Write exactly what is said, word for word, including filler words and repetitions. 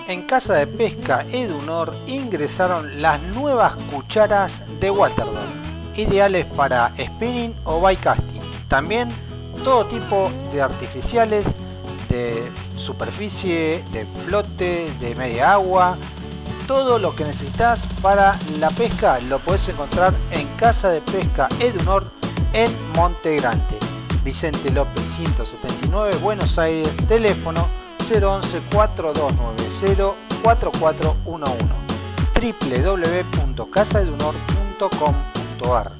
en Casa de Pesca Edunor ingresaron las nuevas cucharas de Waterdon, ideales para spinning o bait casting. También todo tipo de artificiales, de superficie, de flote, de media agua. Todo lo que necesitas para la pesca lo podés encontrar en Casa de Pesca Edunor en Monte Grande. Vicente López ciento setenta y nueve, Buenos Aires. Teléfono cero once, cuatro dos nueve cero, cuatro cuatro uno uno. w w w punto casa edunor punto com punto ar